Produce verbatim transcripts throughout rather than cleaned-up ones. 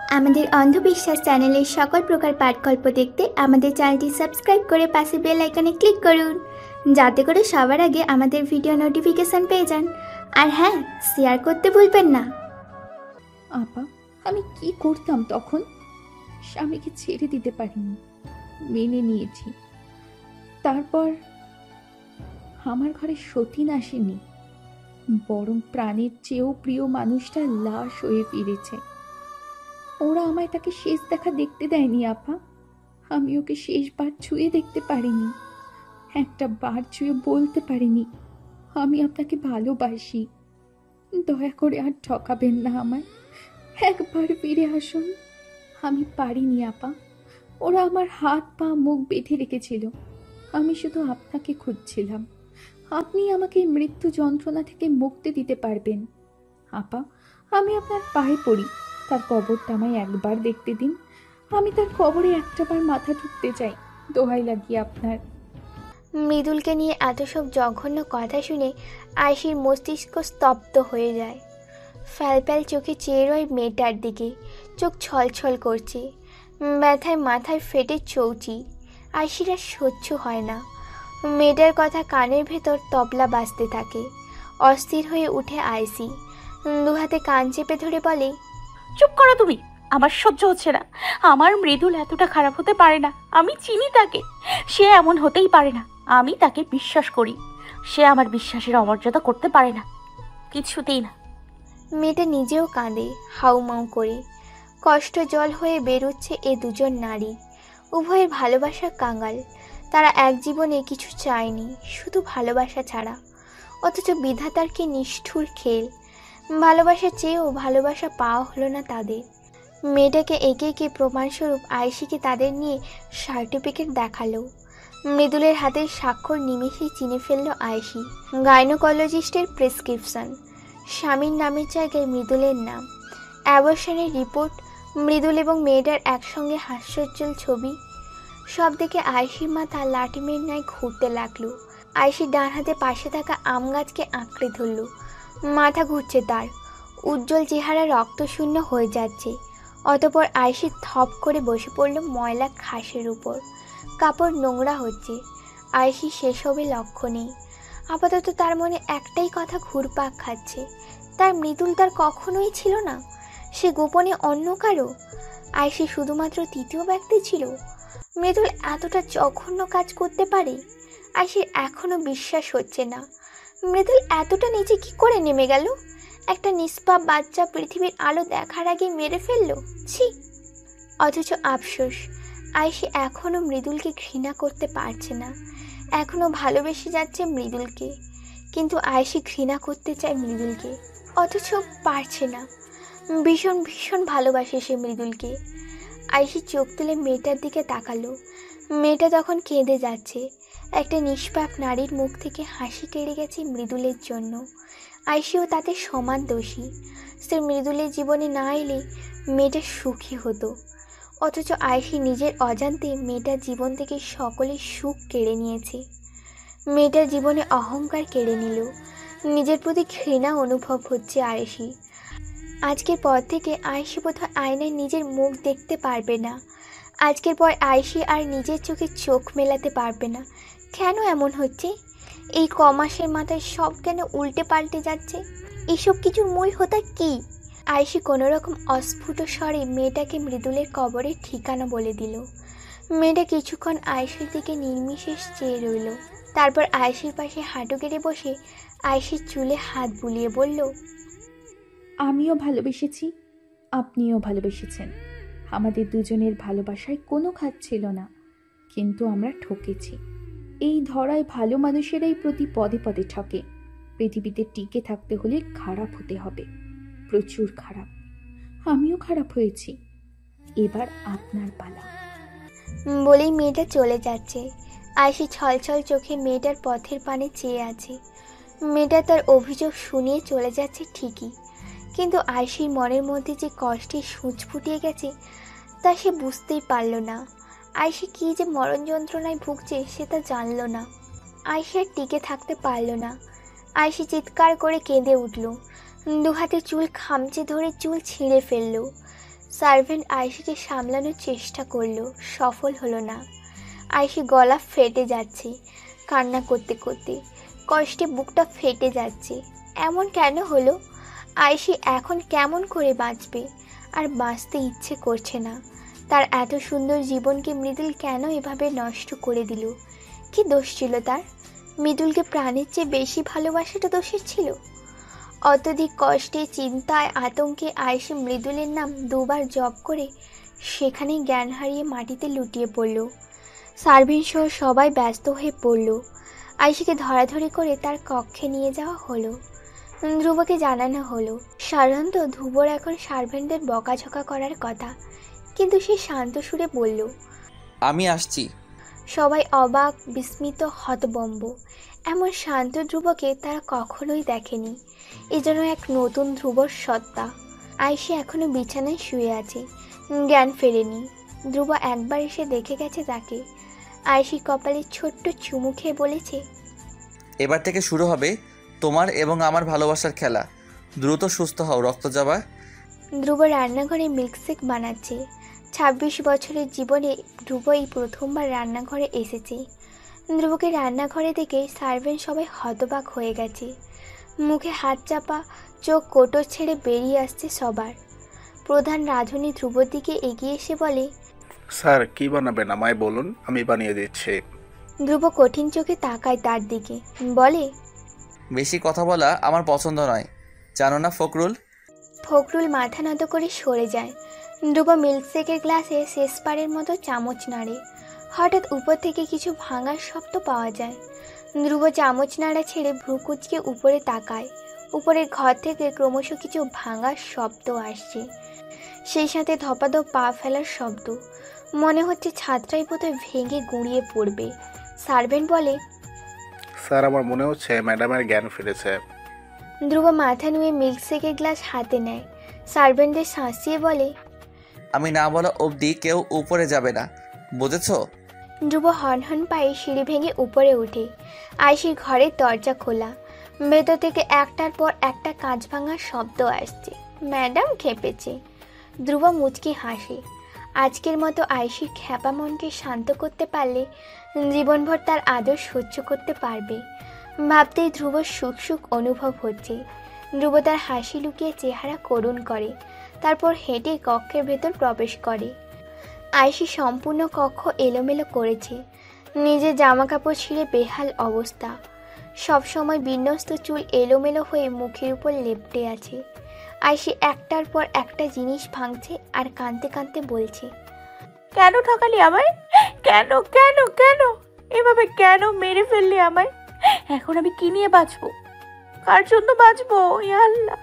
আমাদের অন্ধবিশ্বাস চ্যানেলের সকল প্রকার পাঠগল্প দেখতে আমাদের চ্যানেলটি সাবস্ক্রাইব করে পাশে বেল আইকনে ক্লিক করুন, যাতে করে সবার আগে আমাদের ভিডিও নোটিফিকেশন পেয়ে যান। আর হ্যাঁ, শেয়ার করতে ভুলবেন না। আপা, আমি কি করতাম তখন? স্বামীকে ছেড়ে দিতে পারিনি, মেনে নিয়েছি। তারপর আমার ঘরে সতীন আসেনি, বরং প্রাণের চেয়েও প্রিয় মানুষটা লাশ হয়ে ফিরেছে। ওরা আমায় তাকে শেষ দেখা দেখতে দেয়নি আপা। আমি ওকে শেষবার ছুঁয়ে দেখতে পারিনি, একটা বার ছুঁয়ে বলতে পারিনি আমি আপনাকে ভালোবাসি। দয়া করে আর ঠকাবেন না আমায়, একবার ফিরে আসুন। আমি পারিনি আপা। ওরা আমার হাত পা মুখ বেঁধে রেখেছিল, আমি শুধু আপনাকে খুঁজছিলাম। আপনি আমাকে মৃত্যু যন্ত্রণা থেকে মুক্তি দিতে পারবেন। আপা, আমি আপনার পায়ে পড়ি, তার কবরটা আমায় একবার দেখতে দিন। আমি তার কবরে একটাবার মাথা ঠুকতে চাই, দোহাই লাগিয়ে আপনার। মৃদুলকে নিয়ে এত সব জঘন্য কথা শুনে আয়শির মস্তিষ্ক স্তব্ধ হয়ে যায়। ফ্যালপ্যাল চোখে চেয়ে রয় মেয়েটার দিকে, চোখ ছলছল করছে, ব্যথায় মাথায় ফেটে চৌচি। আয়শির আর সহ্য হয় না। মেয়েটার কথা কানের ভেতর তবলা বাজতে থাকে। অস্থির হয়ে উঠে আয়শি, দু হাতে কান চেপে ধরে বলে, চুপ করো তুমি, আমার সহ্য হচ্ছে না। আমার মৃদুল এতটা খারাপ হতে পারে না, আমি চিনি তাকে। সে এমন হতেই পারে না, আমি তাকে বিশ্বাস করি। সে আমার বিশ্বাসের অমর্যাদা করতে পারে না, কিছুতেই না। মেয়েটা নিজেও কাঁদে হাউমাউ করে। কষ্ট জল হয়ে বেরোচ্ছে এ দুজন নারী, উভয়ের ভালোবাসা কাঙাল। তারা এক জীবনে কিছু চায়নি, শুধু ভালোবাসা ছাড়া। অথচ বিধাতার কি নিষ্ঠুর খেল, ভালোবাসা চেয়েও ভালোবাসা পাওয়া হলো না তাদের। মেয়েটাকে একে একে প্রমাণস্বরূপ আয়শিকে তাদের নিয়ে সার্টিফিকেট দেখালো। মৃদুলের হাতের স্বাক্ষর নিমেষেই চিনে ফেলল আয়শি। গাইনোকোলজিস্টের প্রেসক্রিপশন, স্বামীর নামের জায়গায় মৃদুলের নাম। অ্যাবর্শনের রিপোর্ট, মৃদুল এবং মেয়েটার একসঙ্গে হাস্যোজ্জ্বল ছবি। সব দেখে আয়শির মাথা লাটিমের ন্যায় ঘুরতে লাগলো। আয়শির ডান হাতে পাশে থাকা আম গাছকে আঁকড়ে ধরল। মাথা ঘুরছে তার, উজ্জ্বল চেহারা রক্তশূন্য হয়ে যাচ্ছে। অতপর আয়শি থপ করে বসে পড়ল ময়লা ঘাসের উপর। কাপড় নোংরা হচ্ছে, আয়শি সেসবে লক্ষ্য নেই। আপাতত তার মনে একটাই কথা ঘুরপাক খাচ্ছে, তার মৃদুল তার কখনোই ছিল না, সে গোপনে অন্য কারো। আয়শি শুধুমাত্র তৃতীয় ব্যক্তি ছিল। মৃদুল এতটা জঘন্য কাজ করতে পারে? আয়শির এখনো বিশ্বাস হচ্ছে না। মৃদুল এতটা নিচে কি করে নেমে গেল? একটা নিষ্পাপ বাচ্চা পৃথিবীর আলো দেখার আগে মেরে ফেললো, ছি! অথচ আফসোস, আয়শি এখনো মৃদুলকে ঘৃণা করতে পারছে না, এখনো ভালোবেসে যাচ্ছে মৃদুলকে। কিন্তু আয়শি ঘৃণা করতে চায় মৃদুলকে, অথচ পারছে না। ভীষণ ভীষণ ভালোবাসে সে মৃদুলকে। আয়শি চোখ তুলে মেয়েটার দিকে তাকালো। মেয়েটা তখন কেঁদে যাচ্ছে। একটা নিষ্পাপ নারীর মুখ থেকে হাসি কেড়ে গেছে মৃদুলের জন্য। আয়শিও তাতে সমান দোষী। সে মৃদুলের জীবনে না এলে মেয়েটা সুখী হতো। অথচ আয়শি নিজের অজান্তে মেয়েটার জীবন থেকে সকলের সুখ কেড়ে নিয়েছে। মেয়েটার জীবনে অহংকার কেড়ে নিল। নিজের প্রতি ঘৃণা অনুভব হচ্ছে আয়শি। আজকের পর থেকে আয়শি বোধহয় আয়নায় নিজের মুখ দেখতে পারবে না। আজকের পর আয়শি আর নিজের চোখে চোখ মেলাতে পারবে না। কেন এমন হচ্ছে? এই ক মাসের মাথায় সব কেন উল্টে পাল্টে যাচ্ছে? এসব কিছুর মূল হোতা কি? আয়শি কোনোরকম অস্ফুট স্বরে মেয়েটাকে মৃদুলের কবরের ঠিকানা বলে দিল। মেয়েটা কিছুক্ষণ আয়শির দিকে নির্বিশেষ চেয়ে রইল। তারপর আয়শির পাশে হাঁটু গেড়ে বসে আয়শির চুলে হাত বুলিয়ে বলল, আমিও ভালোবেসেছি, আপনিও ভালোবেসেছেন। আমাদের দুজনের ভালোবাসায় কোনো খাত ছিল না, কিন্তু আমরা ঠকেছি। এই ধরায় ভালো মানুষেরাই প্রতি পদে পদে ঠকে। পৃথিবীতে টিকে থাকতে হলে খারাপ হতে হবে, প্রচুর খারাপ। আমিও খারাপ হয়েছি, এবার আপনার পালা। বলেই মেয়েটা চলে যাচ্ছে। আয়শি ছলছল চোখে মেয়েটার পথের পানে চেয়ে আছে। মেয়েটা তার অভিযোগ শুনিয়ে চলে যাচ্ছে ঠিকই, কিন্তু আয়শির মনের মধ্যে যে কষ্টের সূঁচ ফুটিয়ে গেছে তা সে বুঝতেই পারল না। আয়শি কী যে মরণ যন্ত্রণায় ভুগছে সে তা জানল না। আয়শি আর টিকে থাকতে পারল না। আয়শি চিৎকার করে কেঁদে উঠল। দু হাতে চুল খামচে ধরে চুল ছিঁড়ে ফেলল। সার্ভেন্ট আয়েশিকে সামলানোর চেষ্টা করলো, সফল হলো না। আয়েশি গলা ফেটে যাচ্ছে, কান্না করতে করতে কষ্টে বুকটা ফেটে যাচ্ছে। এমন কেন হলো? আয়েশি এখন কেমন করে বাঁচবে? আর বাঁচতে ইচ্ছে করছে না। তার এত সুন্দর জীবনকে মৃদুল কেন এভাবে নষ্ট করে দিল? কি দোষ ছিল তার? মৃদুলকে প্রাণের চেয়ে বেশি ভালোবাসাটা দোষের ছিল? অত্যধিক কষ্টে, চিন্তায়, আতঙ্কে আয়েশি মৃদুলের নাম দুবার জপ করে সেখানেই জ্ঞান হারিয়ে মাটিতে লুটিয়ে পড়ল। সার্ভেন্ট সহ সবাই ব্যস্ত হয়ে পড়ল। আয়েশিকে ধরাধরি করে তার কক্ষে নিয়ে যাওয়া হলো। ধ্রুবকে জানানো হলো সাধারণত ধ্রুবর এখন সার্ভেন্টদের বকাঝকা করার কথা, কিন্তু সে শান্ত সুরে বলল, আমি আসছি। সবাই অবাক, বিস্মিত, হতবম্ব। এমন শান্ত ধ্রুবকে তারা কখনোই দেখেনি। এ যেন এক নতুন ধ্রুবর সত্তা। আয়েশি এখনো বিছানায় শুয়ে আছে, জ্ঞান ফেরেনি। ধ্রুব একবার এসে দেখে গেছে তাকে। আয়েশি কপালে ছোট্ট চুমু খেয়ে বলেছে, এবার থেকে শুরু হবে তোমার এবং আমার ভালোবাসার খেলা। দ্রুত সুস্থ হও রক্তজবা। ধ্রুব রান্নাঘরে মিল্কশেক বানাচ্ছে। ছাব্বিশ বছরের জীবনে ধ্রুব এই প্রথমবার রান্নাঘরে এসেছে। ধ্রুবকে রান্নাঘরে দেখে সার্ভেন্ট সবাই হতবাক হয়ে গেছে। মুখে হাত চাপা, চোখ কোটর ছেড়ে বেরিয়ে আসছে সবার। প্রধান রাঁধুনি ধ্রুবর দিকে এগিয়ে এসে বলে, স্যার কি বানাবেন আমায় বলুন, আমি বানিয়ে দিচ্ছি। ধ্রুব কঠিন চোখে তাকায় তার দিকে, বলে, বেশি কথা বলা আমার পছন্দ নয়, জানো না ফখরুল? ফখরুল মাথা নত করে সরে যায়। ধ্রুব মিল্কশেকের গ্লাসে শেষবারের মতো চামচ নাড়ে। হঠাৎ উপর থেকে কিছু ভাঙার শব্দ পাওয়া যায়। ধ্রুব চামচ নাড়া ছেড়ে ভ্রু কুঁচকে উপরে তাকায়। উপরের ঘর থেকে ক্রমশ কিছু ভাঙার শব্দ আসছে, সেই সাথে ধপাধপ পা ফেলার শব্দ। মনে হচ্ছে ছাদটাই বোধহয় ভেঙে গুঁড়িয়ে পড়বে। সার্ভেন্ট বলে, স্যার আমার মনে হচ্ছে ম্যাডামের জ্ঞান ফিরেছে। ধ্রুব মাথা নুয়ে মিল্কশেকের গ্লাস হাতে নেয়। সার্ভেন্টদের শাঁসিয়ে বলে, আমি না বলা অবধি কেউ উপরে যাবে না, বুঝেছো? ধ্রুব হন হন পায়ে সিঁড়ি ভেঙে উপরে উঠে। আয়েশির ঘরের দরজা খোলা। ভেতর থেকে একটার পর একটা কাঁচ ভাঙার শব্দ আসছে। ম্যাডাম খেপেছে। ধ্রুব মুচকি হাসে। আজকের মতো আয়েশির খ্যাপা মনকে শান্ত করতে পারলে জীবনভর তার আদর সহ্য করতে পারবে। ভাবতেই ধ্রুব সুখ সুখ অনুভব হচ্ছে। ধ্রুব তার হাসি লুকিয়ে চেহারা করুণ করে, তারপর হেঁটে কক্ষের ভেতর প্রবেশ করে। আয়েশি সম্পূর্ণ কক্ষ এলোমেলো করেছে। নিজের জামা কাপড় ছিঁড়ে বেহাল অবস্থা। সবসময় বিন্যস্ত চুল এলোমেলো হয়ে মুখের উপর লেপ্টে আছে। আয়েশি একটার পর একটা জিনিস ভাঙছে আর কাঁদতে কাঁদতে বলছে, কেন ঠকালি আমায়? কেন কেন কেন এভাবে কেন মেরে ফেললি আমায়? এখন আমি কি নিয়ে বাঁচবো? কার জন্য বাঁচবো? ইয়া আল্লাহ।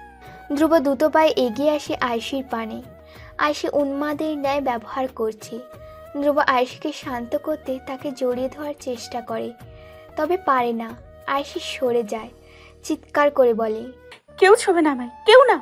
ধ্রুব দ্রুত পায়ে এগিয়ে আসে আয়েশির পানে। আয়েশি উন্মাদের ন্যায় ব্যবহার করছে। ধ্রুব আয়েশিকে শান্ত করতে তাকে জড়িয়ে ধরার চেষ্টা করে, তবে পারে না। আয়েশি সরে যায়, চিৎকার করে বলে, কেউ ছবে না আমায়, কেউ না।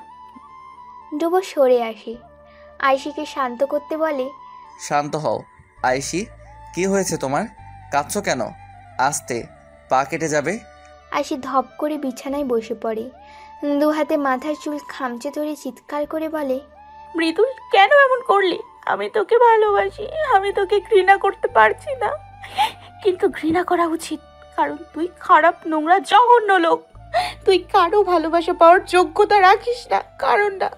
ধ্রুব সরে আসে। আয়েশিকে শান্ত করতে বলে, শান্ত হও আয়েশি। কি হয়েছে তোমার? কাঁদছো কেন? আস্তে, পা কেটে যাবে। আয়েশি ধপ করে বিছানায় বসে পড়ে। দু হাতে মাথার চুল খামচে ধরে চিৎকার করে বলে, মৃদুল, কেন এমন করলি? আমি তোকে ভালোবাসি, আমি তোকে ঘৃণা করতে পারছি না, কিন্তু ঘৃণা করা উচিত, কারণ তুই খারাপ, নোংরা, জঘন্য লোক। তুই কারো ভালোবাসা পাওয়ার যোগ্যতা রাখিস না, কারণ না।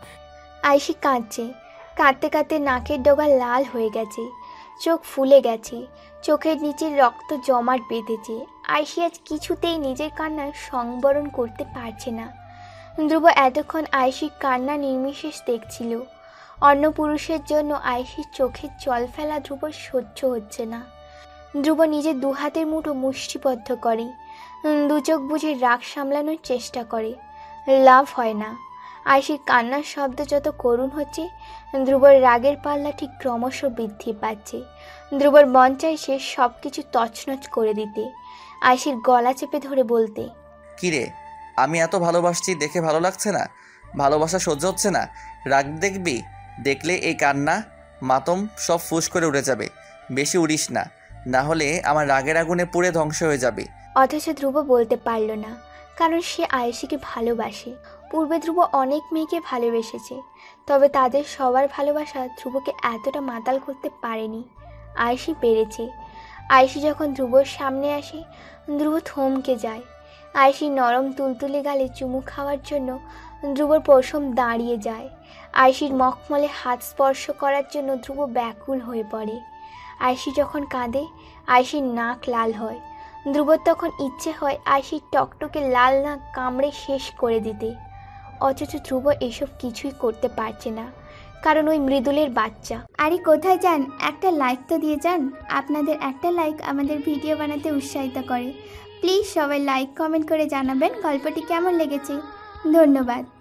আয়েশি কাঁদছে। কাঁদতে কাঁদতে নাকের ডগা লাল হয়ে গেছে, চোখ ফুলে গেছে, চোখের নিচে রক্ত জমাট বেঁধেছে। আয়েশি আজ কিছুতেই নিজের কান্না সংবরণ করতে পারছে না। ধ্রুব এতক্ষণ আয়েশির কান্না নির্বিশেষ দেখছিল। অন্য পুরুষের জন্য আয়েশির চোখের জল ফেলা ধ্রুব সহ্য হচ্ছে না। ধ্রুব নিজের দু হাতের মুঠো মুষ্টিবদ্ধ করে, দু চোখ বুঝে রাগ সামলানোর চেষ্টা করে। লাভ হয় না। আয়েশির কান্নার শব্দ যত করুণ হচ্ছে, ধ্রুবর রাগের পাল্লা ঠিক ক্রমশ বৃদ্ধি পাচ্ছে। ধ্রুবর মন চাইছে সব কিছু তছনছ করে দিতে, আয়েশির গলা চেপে ধরে বলতে, কিরে, আমি এত ভালোবাসছি দেখে ভালো লাগছে না? ভালোবাসা সহ্য হচ্ছে না? রাগ দেখবি? দেখলে এই কান্না মাতম সব ফুস করে উড়ে যাবে। বেশি উড়িস না, না হলে আমার রাগের আগুনে পুড়ে ধ্বংস হয়ে যাবে। অথচ ধ্রুব বলতে পারল না, কারণ সে আয়েশিকে ভালোবাসে। পূর্বে ধ্রুব অনেক মেয়েকে ভালোবেসেছে, তবে তাদের সবার ভালোবাসা ধ্রুবকে এতটা মাতাল করতে পারেনি। আয়েশি পেরেছে। আয়েশি যখন ধ্রুবর সামনে আসে, ধ্রুব থমকে যায়। আয়েশির নরম তুলতুলে গালে চুমু খাওয়ার জন্য ধ্রুবর পশম দাঁড়িয়ে যায়। আয়েশির মখমলে হাত স্পর্শ করার জন্য ধ্রুব ব্যাকুল হয়ে পড়ে। আয়েশি যখন কাঁদে, আয়েশির নাক লাল হয়। ধ্রুবর তখন ইচ্ছে হয় আয়েশির টকটকে লাল নাক কামড়ে শেষ করে দিতে। অথচ ধ্রুব এসব কিছুই করতে পারছে না, কারণ ওই মৃদুলের বাচ্চা। আরে কোথায় যান? একটা লাইক তো দিয়ে যান। আপনাদের একটা লাইক আমাদের ভিডিও বানাতে উৎসাহিত করে। প্লিজ সবাই লাইক কমেন্ট করে জানাবেন গল্পটি কেমন লেগেছে। ধন্যবাদ।